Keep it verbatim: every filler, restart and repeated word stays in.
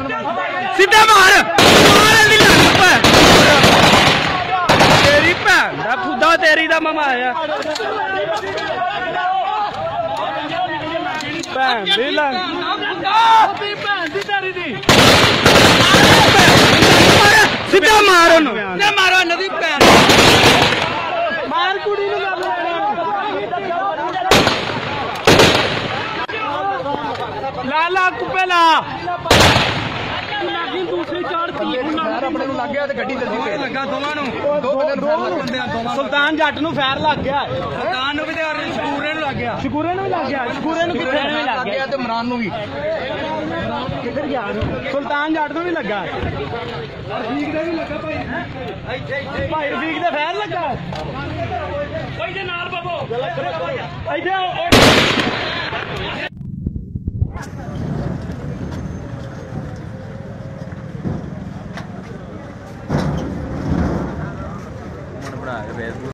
सीधा मार तेरी भैन दा खुदा तेरी दा मामा आया भैन दी लंग सीधा मार ओनू मारो नदी भैन मार कुड़ी नूं ला ला कुपे ला सुल्तान जट नूं फैर लग गया सुल्तान नूं भी शकूरे नूं लग गया शकूरे नूं भी लग गया शकूरे नूं किथे लग गया ते इमरान नूं भी किधर गया सुल्तान जट नूं भी लगा रफीक दे भी लगा भाई भाई रफीक दे फैर लगा ओए दे नाल बाबो इधर